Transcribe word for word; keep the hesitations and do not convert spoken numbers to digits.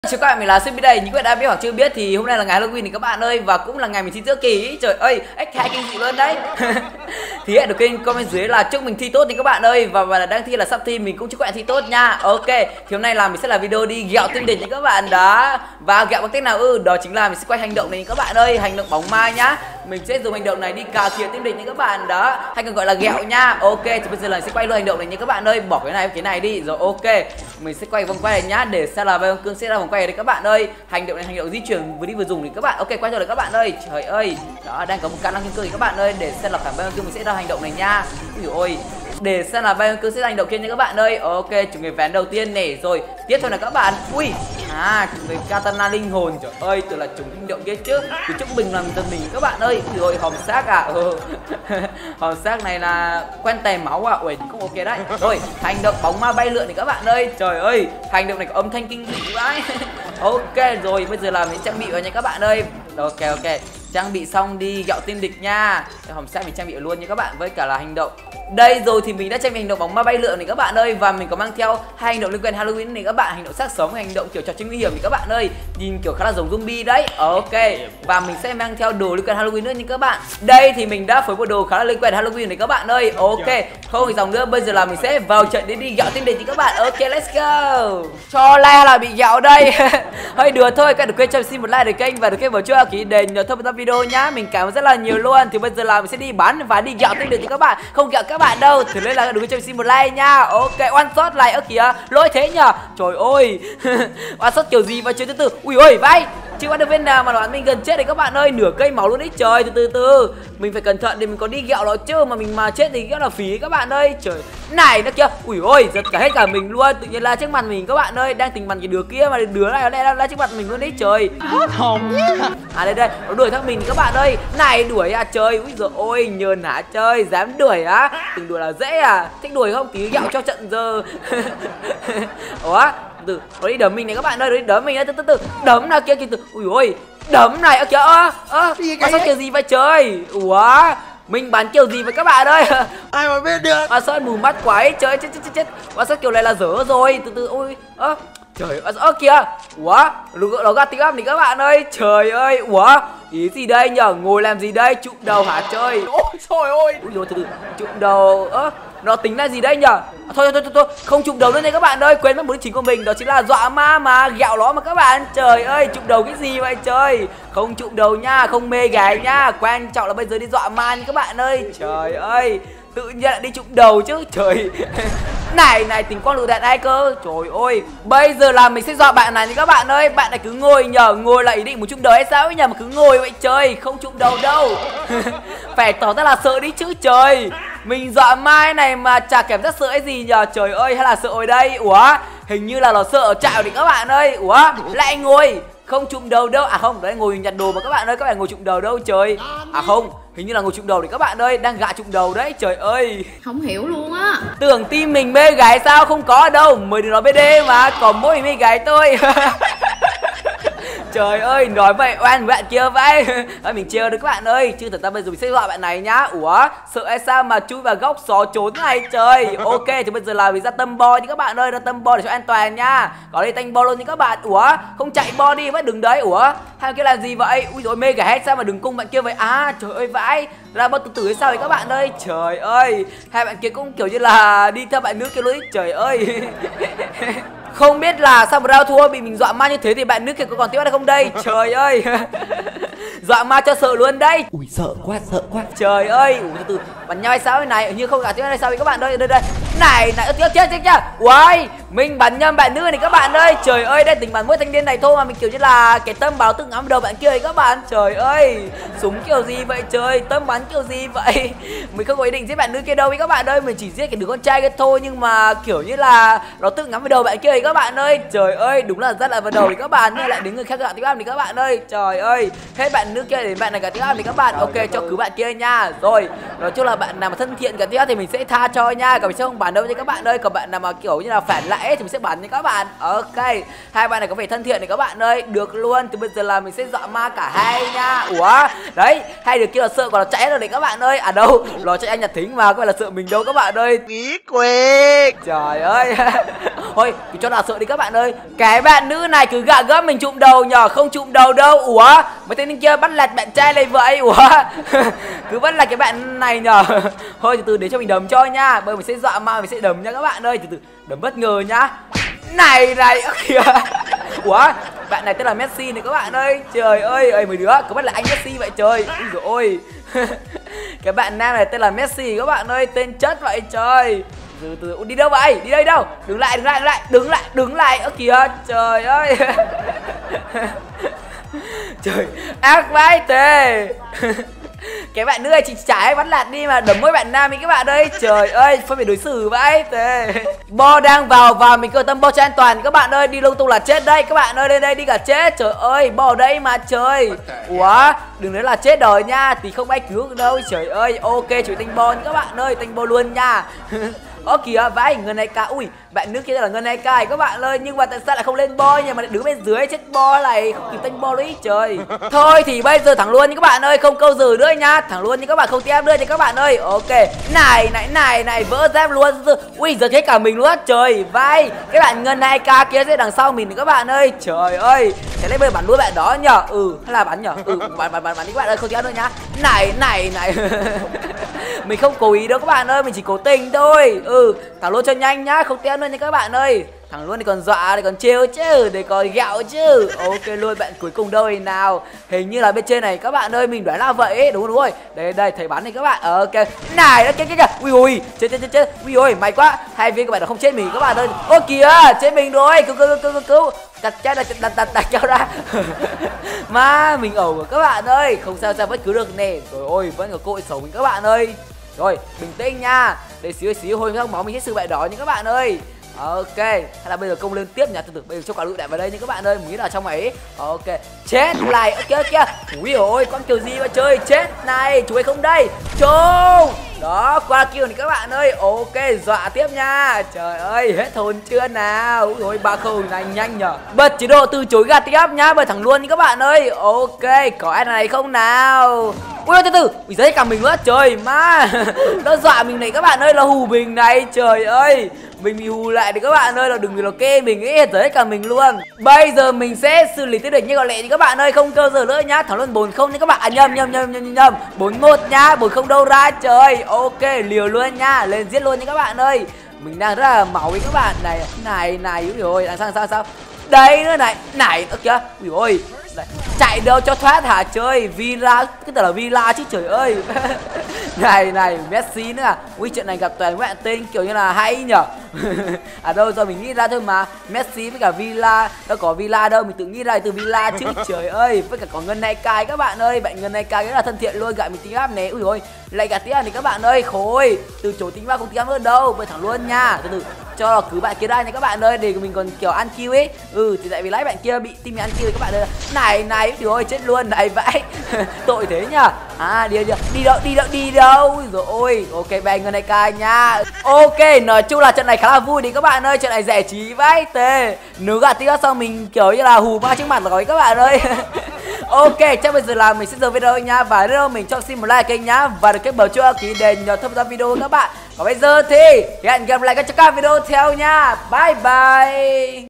Chào các bạn, mình là Simi đây. Những bạn đã biết hoặc chưa biết thì hôm nay là ngày Halloween thì các bạn ơi, và cũng là ngày mình thi giữa kỳ. Trời ơi, ếch hai kinh dị luôn đấy. Thì hãy được kênh comment dưới là chúc mình thi tốt thì các bạn ơi, và và là đang thi là sắp thi mình cũng chúc các bạn thi tốt nha. Ok, thì hôm nay là mình sẽ là video đi ghẹo team địch những các bạn đó. Và ghẹo bằng cách nào ư? Đó chính là mình sẽ quay hành động này các bạn ơi, hành động bóng ma nhá. Mình sẽ dùng hành động này đi cà khịa team địch những các bạn đó, hay còn gọi là ghẹo nha. Ok, thì bây giờ là mình sẽ quay luôn hành động này như các bạn ơi, bỏ cái này cái này đi rồi. Ok, mình sẽ quay vòng quay này nhá, để xem là Bay Cương sẽ ra vòng quay đấy các bạn ơi. Hành động này hành động di chuyển vừa đi vừa dùng thì các bạn. Ok, quay rồi đấy các bạn ơi. Trời ơi, đó đang có một kỹ năng kim cương thì các bạn ơi, để xem là phản Bay Cương mình sẽ ra hành động này nha. Ui ôi, để xem là Bay Cương sẽ ra hành động kia nha các bạn ơi. Ok, chủ người ván đầu tiên này rồi. Tiếp theo là các bạn. Ui, à, chủ người katana linh hồn. Trời ơi, tôi là chúng hành động kia chứ. Thì chúc mình làm dân mình các bạn ơi. Ui ôi, hòm xác à. Ừ. Hòm xác này là quen tè máu à. Ui, cũng ok đấy. Rồi, hành động bóng ma bay lượn thì các bạn ơi. Trời ơi, hành động này có âm thanh kinh dị vãi. Ok rồi, bây giờ là mình trang bị vào nha các bạn ơi. Ok ok, trang bị xong đi gạo team địch nha. Hòm xác mình trang bị luôn nha các bạn, với cả là hành động. Đây rồi thì mình đã trang bị hành động bóng ma bay lượn này các bạn ơi, và mình có mang theo hai hành động liên quan Halloween này các bạn, hành động xác sống, hành động kiểu trò chơi nguy hiểm này các bạn ơi. Nhìn kiểu khá là giống zombie đấy. Ok, và mình sẽ mang theo đồ liên quan Halloween nữa nha các bạn. Đây thì mình đã phối bộ đồ khá là liên quan Halloween này các bạn ơi. Ok, không thì dòng nữa, bây giờ là mình sẽ vào trận để đi gạo team địch thì các bạn. Ok, let's go. Cho like là bị gạo đây. Hơi đùa thôi, các đừng quên cho xin một like để kênh và được kênh vào chưa ký đền nhớ thông video nhá. Mình cảm ơn rất là nhiều luôn. Thì bây giờ là mình sẽ đi bán và đi gạo team địch thì các bạn, không gạo các bạn đâu. Thì nên là đừng quên cho xin một like nha. Ok, one shot lại ở kìa, lỗi thế nhở. Trời ơi. One shot kiểu gì và chơi từ từ. Ui ôi vai, chưa bắt được bên nào mà đoán mình gần chết đấy các bạn ơi, nửa cây máu luôn đấy. Trời, từ từ từ mình phải cẩn thận để mình có đi gẹo nó chứ, mà mình mà chết thì rất là phí các bạn ơi. Trời này nó kia, ui ôi giật cả hết cả mình luôn, tự nhiên là trước mặt mình các bạn ơi, đang tình bắn cái đứa kia mà đứa này nó đang là trước mặt mình luôn đấy. Trời hết hồn nhá. À đây đây, nó đuổi theo mình các bạn ơi, này đuổi à. Trời ui giời ôi, nhờn hả chơi, dám đuổi á, từng đuổi là dễ à, thích đuổi không tí gẹo cho trận giờ. Ủa từ nó đi đấm mình này các bạn ơi, nó đi đấm mình đấy, từ từ từ đấm nào kia kìa, từ ui ôi đấm này. Ơ kìa, ơ ơ sao kiểu gì vậy trời. Ủa mình bắn kiểu gì vậy các bạn ơi. Ai mà biết được. Mà sao mù mắt quá ấy, trời chết chết chết chết. Mà sao kiểu này là dở rồi, từ từ ôi ơ trời ơi. Ơ kìa, ủa nó gạt tiếng thì các bạn ơi. Trời ơi, ủa ý gì đây nhở, ngồi làm gì đây, chụm đầu hả chơi. Ôi trời ơi. Ui rồi từ từ chụm đầu. Ơ nó tính là gì đây nhở. À, thôi, thôi thôi thôi không chụp đầu nữa nha các bạn ơi, quên mất mục đích chính của mình, đó chính là dọa ma mà gẹo nó mà các bạn. Trời ơi, chụp đầu cái gì vậy trời, không chụp đầu nha, không mê gái nha, quan trọng là bây giờ đi dọa ma nha các bạn ơi. Trời ơi, tự nhiên lại đi chụp đầu chứ trời. Này này, tình quang lựu đạn ai cơ. Trời ơi, bây giờ là mình sẽ dọa bạn này nha các bạn ơi. Bạn này cứ ngồi nhờ, ngồi là ý định một chụp đầu hay sao ấy nhờ, mà cứ ngồi vậy trời, không chụp đầu đâu. Phải tỏ ra là sợ đi chứ trời. Mình dọa mai này mà chả cảm giác sợ cái gì nhờ. Trời ơi, hay là sợ ở đây. Ủa hình như là nó sợ ở trạo thì các bạn ơi. Ủa lại ngồi không chụm đầu đâu. À không, đấy ngồi nhặt đồ mà các bạn ơi, các bạn ngồi chụm đầu đâu trời. À không, hình như là ngồi chụm đầu thì các bạn ơi, đang gạ chụm đầu đấy. Trời ơi, không hiểu luôn á. tưởng team mình mê gái sao, không có đâu, mười đứa nó bê đê mà, còn mỗi mê gái tôi. Trời ơi, nói vậy oan bạn kia vậy. À, mình trêu được các bạn ơi, chứ thật ra bây giờ mình sẽ dọa bạn này nhá. Ủa sợ hay sao mà chui vào góc xó trốn này trời. Ok, thì bây giờ là mình ra tâm bo như các bạn ơi, ra tâm bo để cho an toàn nha. Có đây tanh bo luôn như các bạn. Ủa không chạy bo đi vẫn đứng đấy. Ủa hai kia làm gì vậy. Ui dồi mê cả hết sao mà đừng cung bạn kia vậy. À trời ơi vãi, ra bao từ từ hay sao vậy các bạn ơi. Trời ơi, hai bạn kia cũng kiểu như là đi theo bạn nữ kia luôn. Trời ơi. Không biết là sau một round thua bị mình dọa ma như thế thì bạn nữ kia có còn tiếp hay không đây. Trời ơi. Dọa ma cho sợ luôn đấy. Ui sợ quá, sợ quá. Trời ơi, ui từ từ bắn nhau hay sao thế này, như không cả tiếp hay sao vậy các bạn ơi. Đây đây này này, chết chết chết chưa. Ui mình bắn nhầm bạn nữ này các bạn ơi. Trời ơi, đây tính bắn mỗi thanh niên này thôi mà mình kiểu như là cái tâm báo tự ngắm đầu bạn kia ấy các bạn. Trời ơi, súng kiểu gì vậy trời, tâm bắn kiểu gì vậy. Mình không có ý định giết bạn nữ kia đâu với các bạn ơi, mình chỉ giết cái đứa con trai kia thôi, nhưng mà kiểu như là nó tự ngắm vào đầu bạn kia ấy các bạn ơi. Trời ơi, đúng là rất là vào đầu thì các bạn, nhưng lại đến người khác gạ tiếng âm thì các bạn ơi. Trời ơi, hết bạn nữ kia đến bạn này gạ tiếng âm thì các bạn. Ok, cho cứu bạn kia nha. Rồi, nói chung là bạn nào mà thân thiện gạ tiếng âm thì mình sẽ tha cho nha, còn mình sẽ không bắn đâu nha các bạn ơi. Còn bạn nào mà kiểu như là phản lại ấy, thì mình sẽ bắn nha các bạn. Ok, hai bạn này có vẻ thân thiện này các bạn ơi, được luôn. Từ bây giờ là mình sẽ dọa ma cả hai nha. Ủa đấy, hai đứa kia là sợ còn là chạy rồi đấy các bạn ơi. À đâu, nó chạy anh nhặt thính mà, có phải là sợ mình đâu các bạn ơi. Nghĩ quên. Trời ơi. Thôi cứ cho là sợ đi các bạn ơi. Cái bạn nữ này cứ gạ gấp mình trụm đầu nhở, không trụm đầu đâu. Ủa mấy tên kia bắt lẹt bạn trai này vậy. Ủa cứ bắt là cái bạn này nhở. Thôi từ từ để cho mình đấm cho nha, bởi mình sẽ dọa mà mình sẽ đấm nha các bạn ơi. Từ từ đấm bất ngờ nhá. Này này kìa. Ủa bạn này tên là Messi này các bạn ơi. Trời ơi ơi mấy đứa có bắt là anh Messi vậy trời. Úi dồi ôi. Cái bạn nam này tên là Messi các bạn ơi, tên chất vậy trời. Từ từ đi đâu vậy? Đi đây đâu? Đứng lại, đứng lại, đứng lại, đứng lại, đứng lại. Ơ kìa, trời ơi. Trời, ác vãi tề. Cái bạn nữ này chị trái bắn lạt đi mà đấm mỗi bạn nam đi các bạn ơi. Trời ơi, phải phải đối xử vãi tề. Bo đang vào và mình cơ tâm bo cho an toàn các bạn ơi, đi lung tung là chết đây các bạn ơi, đây đây đi cả chết. Trời ơi, bo ở đây mà trời. Ủa, đừng nói là chết đời nha, thì không ai cứu được đâu. Trời ơi, ok chửi tinh bo các bạn ơi, tinh bo luôn nha. Ơ kìa vãi, Ngân hai ca. Ui bạn nữ kia là Ngân hai ca các bạn ơi, nhưng mà tại sao lại không lên bo nhưng mà lại đứng bên dưới chết bo này, không kịp tanh bo đấy trời. Thôi thì bây giờ thẳng luôn nha các bạn ơi, không câu giờ nữa nha, thẳng luôn nha các bạn, không tiếp nữa nha các bạn ơi. Ok này này này này, vỡ dép luôn. Ui giờ hết cả mình luôn trời vãi. Cái bạn Ngân hai ca kia sẽ đằng sau mình nữa các bạn ơi. Trời ơi thế lấy bây bắn đuôi bạn đó nhở. Ừ hay là bắn nhở. Ừ bắn bắn bắn bắn đi các bạn ơi, không tiếp nữa nhá. Này này này. Mình không cố ý đâu các bạn ơi, mình chỉ cố tình thôi. Ừ thẳng luôn cho nhanh nhá, không tiếp nữa nha các bạn ơi. Thằng luôn thì còn dọa thì còn trêu chứ, để còn gạo chứ. Ok luôn, bạn cuối cùng đâu thì nào. Hình như là bên trên này các bạn ơi, mình đoán là vậy ấy. Đúng rồi, đúng rồi. Đây đây thấy bắn này các bạn. Ok này nó kia kia kìa. Ui ui chết chết chết chết. Ui ui may quá, hai viên các bạn đã không chết mình các bạn ơi. Ô kìa chết mình rồi, cứu cứu cứu cứu cứu. Đặt chết đặt đặt đặt đặt kéo ra. Mà mình ẩu của các bạn ơi, không sao sao vẫn cứu được nè. Rồi ôi vẫn có cơ hội sống mình các bạn ơi. Rồi bình tĩnh nha, để xíu xíu hồi trong máu mình hết sự bại đó nha các bạn ơi. Ok, hay là bây giờ công lên tiếp nha, từ từ bây giờ cho quả lựu đạn vào đây nha các bạn ơi, mình nghĩ là trong ấy. Ok, chết lại, ok kia. Ui ôi, con kiểu gì mà chơi, chết này, chú ấy không đây. Trông. Đó, qua kill này các bạn ơi. Ok, dọa tiếp nha. Trời ơi, hết hồn chưa nào. Ui ôi, ba khâu này nhanh nhở. Bật chế độ từ chối gạt tiếp nhá, bật thẳng luôn nha các bạn ơi. Ok, có ai này không nào. Ui từ từ, bị giấy cả mình nữa, trời má. Nó dọa mình này các bạn ơi, là hù mình này, trời ơi. Mình bị hù lại thì các bạn ơi, là đừng vì là kê mình ấy, giấy cả mình luôn. Bây giờ mình sẽ xử lý tới địch như gọi lệ thì các bạn ơi, không cơ giờ nữa nhá. Thẳng luôn bốn không nha các bạn. À nhầm nhầm nhầm nhầm nhầm. bốn một nhá, bốn không đâu ra trời. Ok, liều luôn nha, lên giết luôn nha các bạn ơi. Mình đang rất là máu với các bạn này. Này này, úi rồi, đang sao sao sao. Đây nữa này, này nữa kìa. Ui ôi. Đấy. Chạy đâu cho thoát hả chơi. Villa, cái tờ là Villa chứ trời ơi. Này này, Messi nữa à. Ui chuyện này gặp toàn các bạn tên kiểu như là hay nhở. À đâu do mình nghĩ ra thôi mà. Messi với cả Villa, đâu có Villa đâu, mình tự nghĩ ra từ Villa chứ. Trời ơi, với cả có Ngân hai ca các bạn ơi. Bạn Ngân hai ca rất là thân thiện luôn, gọi mình tính áp nè. Ui ôi, lại gạt tiền thì các bạn ơi, khối. Từ chối tính vào không tính áp nữa đâu, bây thẳng luôn nha. Từ từ cho là cứ bạn kia ra nha các bạn ơi, để mình còn kiểu ăn kill ấy. Ừ thì tại vì lấy bạn kia bị team ăn kill các bạn ơi. Này này, trời chết luôn này vãi. Tội thế nhá. À đi đi đi đâu đi đâu đi đâu rồi ôi. Ok bạn Ngân hai ca nha. Ok, nói chung là trận này khá là vui đi các bạn ơi, trận này giải trí vãi tê. Nếu gạt tiếp sau mình kiểu như là hù ba trước mặt rồi các bạn ơi. Ok, chắc bây giờ là mình sẽ dừng video nha. Và nếu mình cho xin một like kênh nhá, và được kết bờ cho ký để nhớ thông ra video các bạn. Và bây giờ thì hẹn gặp lại các các video theo nha. Bye bye.